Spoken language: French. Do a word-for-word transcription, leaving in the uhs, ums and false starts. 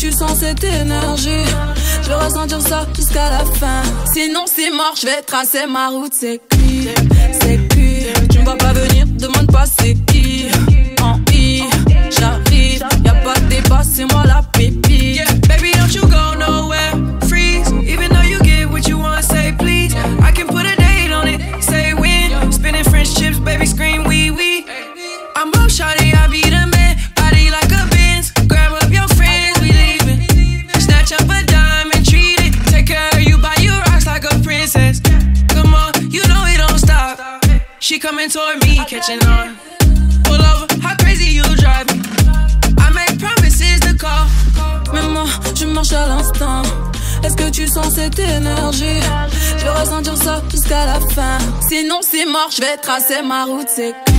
tu sens cette énergie? Je veux ressentir ça jusqu'à la fin. Sinon c'est mort, je vais tracer ma route. C'est cuit, c'est cuit. Tu me vois pas venir, demande pas c'est qui. En I, j'arrive, y'a pas de débat, c'est moi la pépite. Yeah, baby, don't you go nowhere. Freeze, even though you get what you want, say please. I can put a date on it, say when. Spinning French chips, baby, scream wee wee. I'm up, shawty, I be the man. Body like a Benz. Grab up your friends, we leaving. Snatch up a dime and treat it. Take care of you, buy you rocks like a princess. Come on, you know it don't stop. She coming toward me, catching on. Pull over, how crazy you drive me. I make promises to call. Mais moi, je marche à l'instant. Est-ce que tu sens cette énergie? Je veux ressentir ça jusqu'à la fin. Sinon c'est mort, je vais tracer ma route. C'est